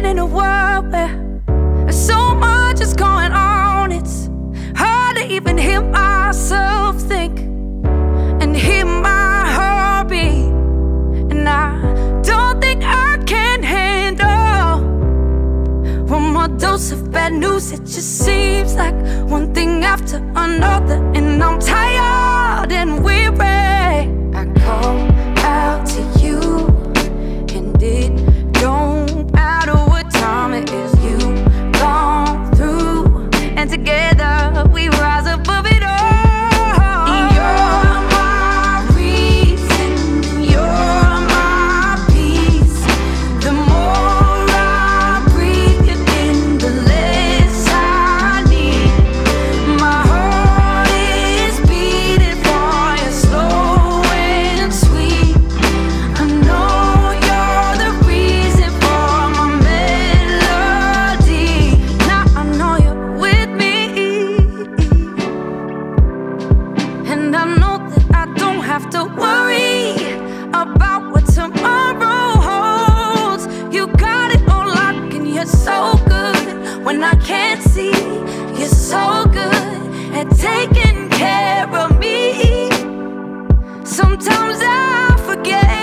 living in a world where so much is going on. It's hard to even hear myself think and hear my heartbeat. And I don't think I can handle one more dose of bad news. It just seems like one thing after another, and I'm tired and weary. I call out to you, and it don't matter what time it is. You gone through, and together we rise above it all. You're my reason, you're my peace. The more I breathe you in, the less I need. My heart is beating for you, slow and sweet. I know you're the reason for my melody. Now I know you're with me, and I know that I don't have to worry about what tomorrow holds. You got it on lock, and you're so good when I can't see. You're so good at taking care of me. Sometimes I forget